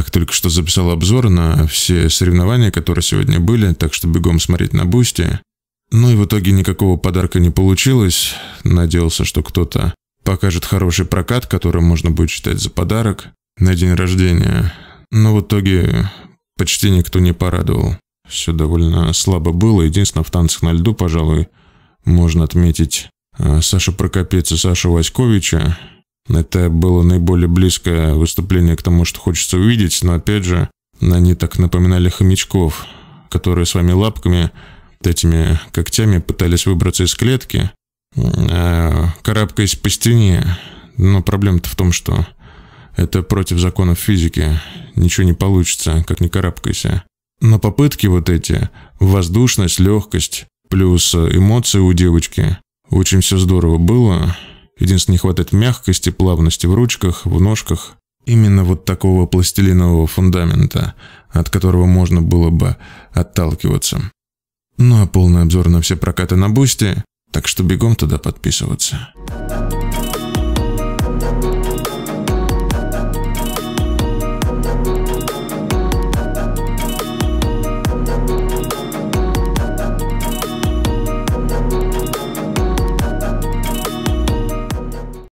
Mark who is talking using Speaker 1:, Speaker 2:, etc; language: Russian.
Speaker 1: Так, только что записал обзор на все соревнования, которые сегодня были, так что бегом смотреть на Бусти. Ну и в итоге никакого подарка не получилось. Надеялся, что кто-то покажет хороший прокат, который можно будет считать за подарок на день рождения. Но в итоге почти никто не порадовал. Все довольно слабо было. Единственное, в танцах на льду, пожалуй, можно отметить Сашу Прокопец и Сашу Васьковича. Это было наиболее близкое выступление к тому, что хочется увидеть, но опять же, они так напоминали хомячков, которые своими лапками, этими когтями пытались выбраться из клетки, карабкаясь по стене. Но проблема-то в том, что это против законов физики, ничего не получится, как ни карабкайся. Но попытки вот эти, воздушность, легкость, плюс эмоции у девочки, очень все здорово было. Единственное, не хватает мягкости, плавности в ручках, в ножках. Именно вот такого пластилинового фундамента, от которого можно было бы отталкиваться. Ну а полный обзор на все прокаты на Бусти, так что бегом туда подписываться.